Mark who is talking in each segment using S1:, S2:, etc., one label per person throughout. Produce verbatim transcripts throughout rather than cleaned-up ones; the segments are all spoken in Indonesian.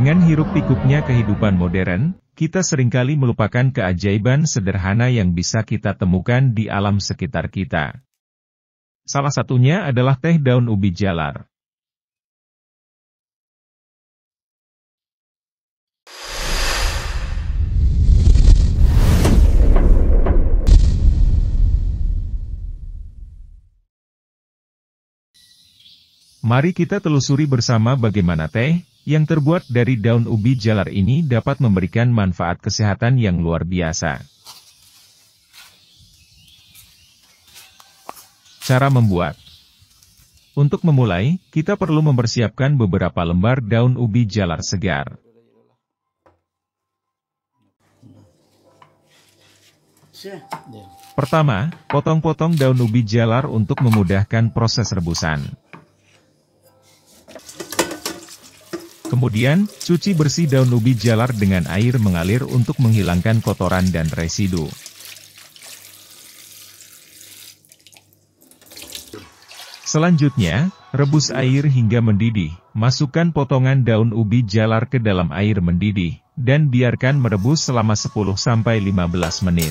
S1: Dengan hiruk-pikuknya kehidupan modern, kita seringkali melupakan keajaiban sederhana yang bisa kita temukan di alam sekitar kita. Salah satunya adalah teh daun ubi jalar. Mari kita telusuri bersama bagaimana teh yang terbuat dari daun ubi jalar ini dapat memberikan manfaat kesehatan yang luar biasa. Cara membuat. Untuk memulai, kita perlu mempersiapkan beberapa lembar daun ubi jalar segar. Pertama, potong-potong daun ubi jalar untuk memudahkan proses rebusan. Kemudian, cuci bersih daun ubi jalar dengan air mengalir untuk menghilangkan kotoran dan residu. Selanjutnya, rebus air hingga mendidih. Masukkan potongan daun ubi jalar ke dalam air mendidih, dan biarkan merebus selama sepuluh sampai lima belas menit.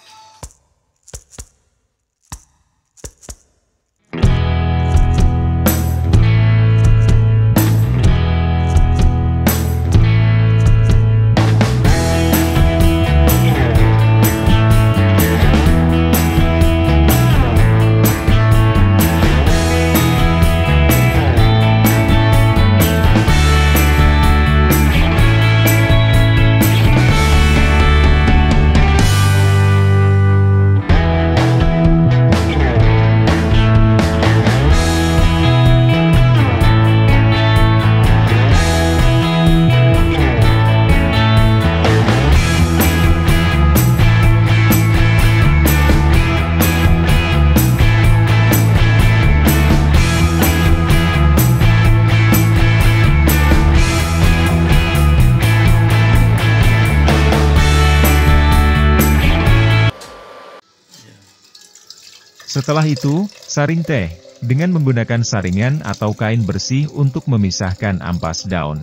S1: Setelah itu, saring teh, dengan menggunakan saringan atau kain bersih untuk memisahkan ampas daun.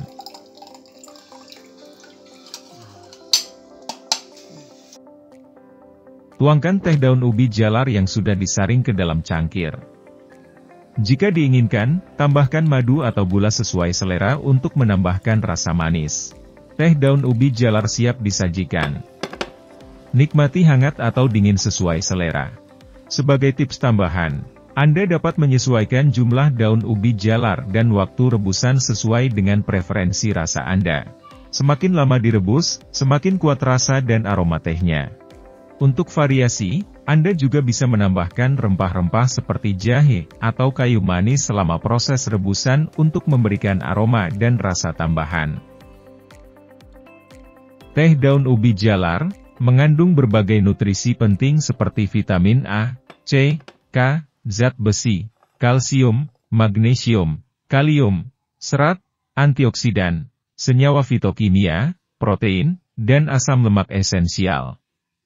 S1: Tuangkan teh daun ubi jalar yang sudah disaring ke dalam cangkir. Jika diinginkan, tambahkan madu atau gula sesuai selera untuk menambahkan rasa manis. Teh daun ubi jalar siap disajikan. Nikmati hangat atau dingin sesuai selera. Sebagai tips tambahan, Anda dapat menyesuaikan jumlah daun ubi jalar dan waktu rebusan sesuai dengan preferensi rasa Anda. Semakin lama direbus, semakin kuat rasa dan aroma tehnya. Untuk variasi, Anda juga bisa menambahkan rempah-rempah seperti jahe atau kayu manis selama proses rebusan untuk memberikan aroma dan rasa tambahan. Teh daun ubi jalar mengandung berbagai nutrisi penting seperti vitamin A, C, K, zat besi, kalsium, magnesium, kalium, serat, antioksidan, senyawa fitokimia, protein, dan asam lemak esensial.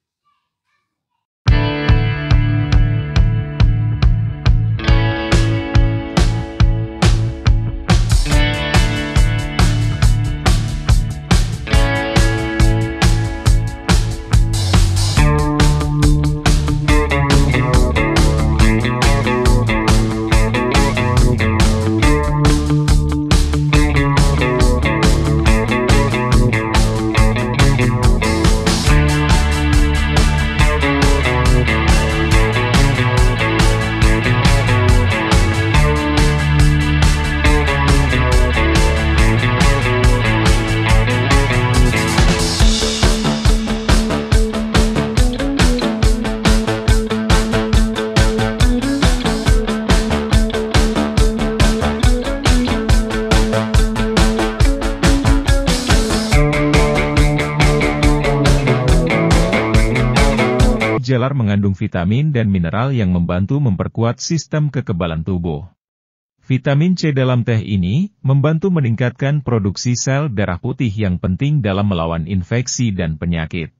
S1: Jalar mengandung vitamin dan mineral yang membantu memperkuat sistem kekebalan tubuh. Vitamin C dalam teh ini membantu meningkatkan produksi sel darah putih yang penting dalam melawan infeksi dan penyakit.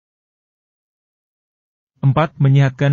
S1: empat. Menyehatkan.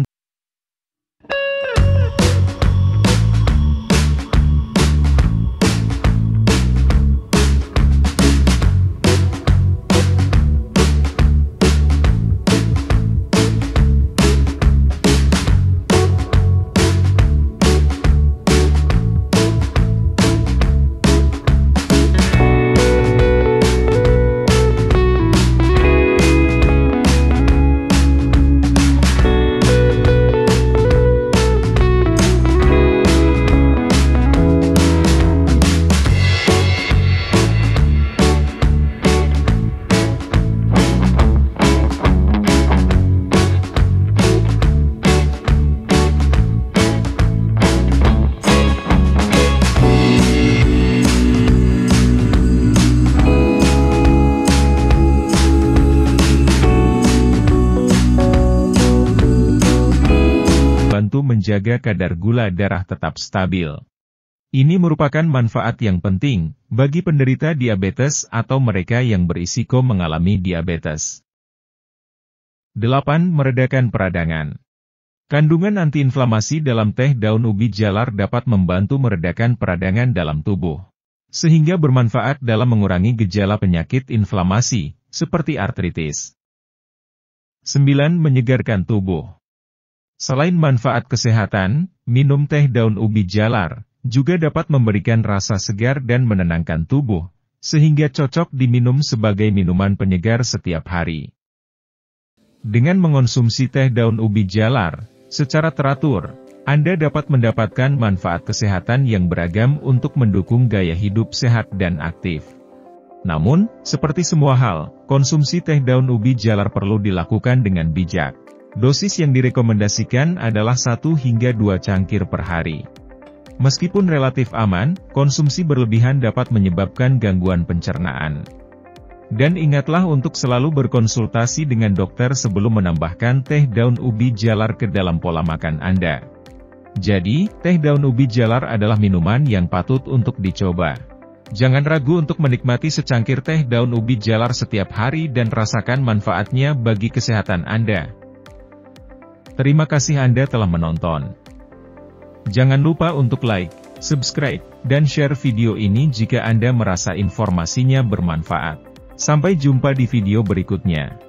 S1: membantu menjaga kadar gula darah tetap stabil. Ini merupakan manfaat yang penting bagi penderita diabetes atau mereka yang berisiko mengalami diabetes. delapan. Meredakan peradangan. Kandungan antiinflamasi dalam teh daun ubi jalar dapat membantu meredakan peradangan dalam tubuh, sehingga bermanfaat dalam mengurangi gejala penyakit inflamasi, seperti artritis. sembilan. Menyegarkan tubuh. Selain manfaat kesehatan, minum teh daun ubi jalar juga dapat memberikan rasa segar dan menenangkan tubuh, sehingga cocok diminum sebagai minuman penyegar setiap hari. Dengan mengonsumsi teh daun ubi jalar secara teratur, Anda dapat mendapatkan manfaat kesehatan yang beragam untuk mendukung gaya hidup sehat dan aktif. Namun, seperti semua hal, konsumsi teh daun ubi jalar perlu dilakukan dengan bijak. Dosis yang direkomendasikan adalah satu hingga dua cangkir per hari. Meskipun relatif aman, konsumsi berlebihan dapat menyebabkan gangguan pencernaan. Dan ingatlah untuk selalu berkonsultasi dengan dokter sebelum menambahkan teh daun ubi jalar ke dalam pola makan Anda. Jadi, teh daun ubi jalar adalah minuman yang patut untuk dicoba. Jangan ragu untuk menikmati secangkir teh daun ubi jalar setiap hari dan rasakan manfaatnya bagi kesehatan Anda. Terima kasih Anda telah menonton. Jangan lupa untuk like, subscribe, dan share video ini jika Anda merasa informasinya bermanfaat. Sampai jumpa di video berikutnya.